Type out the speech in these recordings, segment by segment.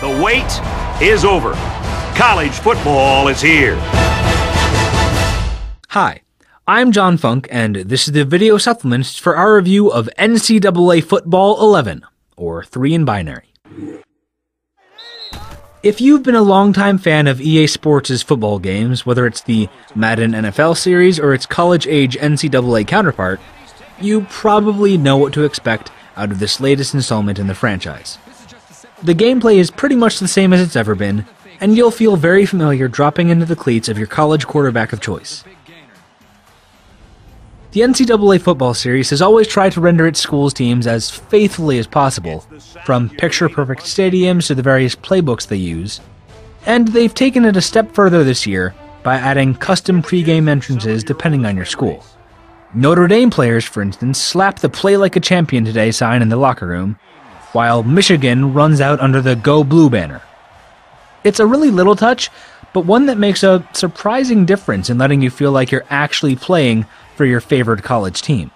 The wait is over. College football is here. Hi, I'm John Funk, and this is the video supplement for our review of NCAA Football 11, or 3 in binary. If you've been a longtime fan of EA Sports' football games, whether it's the Madden NFL series or its college-age NCAA counterpart, you probably know what to expect out of this latest installment in the franchise. The gameplay is pretty much the same as it's ever been, and you'll feel very familiar dropping into the cleats of your college quarterback of choice. The NCAA football series has always tried to render its school's teams as faithfully as possible, from picture-perfect stadiums to the various playbooks they use, and they've taken it a step further this year by adding custom pregame entrances depending on your school. Notre Dame players, for instance, slap the "Play Like a Champion Today" sign in the locker room, while Michigan runs out under the "Go Blue" banner. It's a really little touch, but one that makes a surprising difference in letting you feel like you're actually playing for your favorite college team.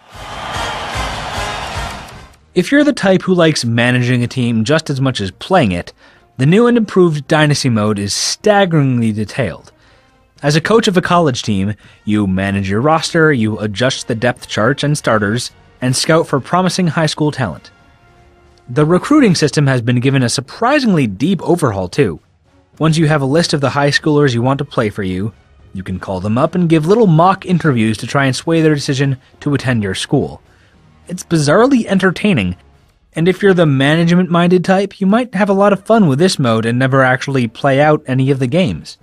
If you're the type who likes managing a team just as much as playing it, the new and improved Dynasty mode is staggeringly detailed. As a coach of a college team, you manage your roster, you adjust the depth charts and starters, and scout for promising high school talent. The recruiting system has been given a surprisingly deep overhaul too. Once you have a list of the high schoolers you want to play for you, you can call them up and give little mock interviews to try and sway their decision to attend your school. It's bizarrely entertaining, and if you're the management-minded type, you might have a lot of fun with this mode and never actually play out any of the games.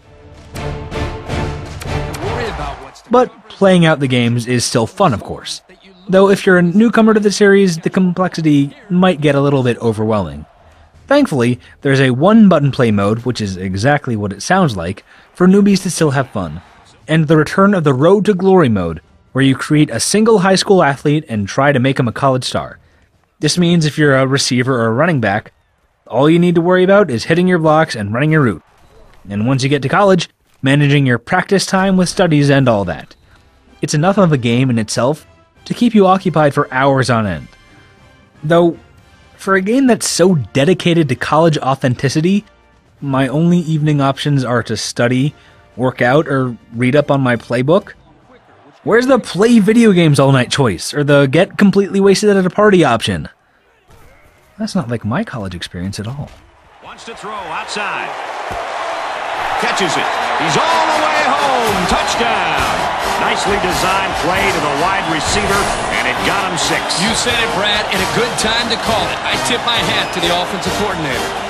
But playing out the games is still fun, of course. Though if you're a newcomer to the series, the complexity might get a little bit overwhelming. Thankfully, there's a one-button play mode, which is exactly what it sounds like, for newbies to still have fun, and the return of the Road to Glory mode, where you create a single high school athlete and try to make him a college star. This means if you're a receiver or a running back, all you need to worry about is hitting your blocks and running your route. And once you get to college, managing your practice time with studies and all that. It's enough of a game in itself to keep you occupied for hours on end. Though, for a game that's so dedicated to college authenticity, my only evening options are to study, work out, or read up on my playbook. Where's the play video games all night choice, or the get completely wasted at a party option? That's not like my college experience at all. Wants to throw outside. Catches it. He's all the way home. Touchdown. Nicely designed play to the wide receiver, and it got him 6. You said it, Brad, and a good time to call it. I tip my hat to the offensive coordinator.